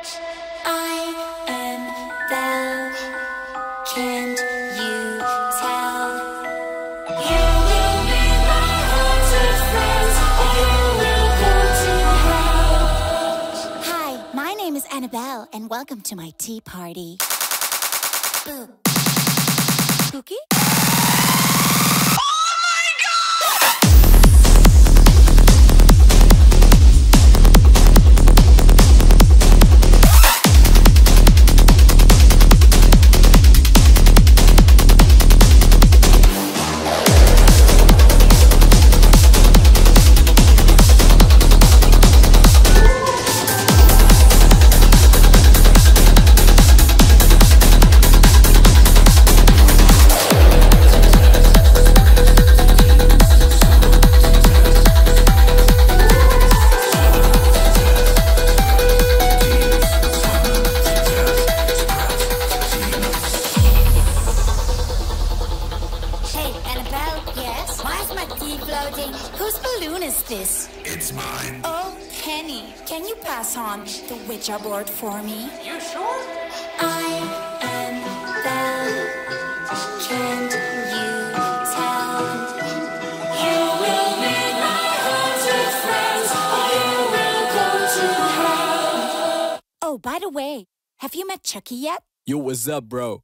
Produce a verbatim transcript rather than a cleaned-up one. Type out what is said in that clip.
I am Belle. Can't you tell? You will be my haunted friends, or you will go to hell. Hi, my name is Annabelle, and welcome to my tea party. Boo. Spooky? Board for me. You sure? I am Belle. Can't you tell? You will meet my haunted friends, or you will go to hell. Oh, by the way, have you met Chucky yet? Yo, what's up, bro?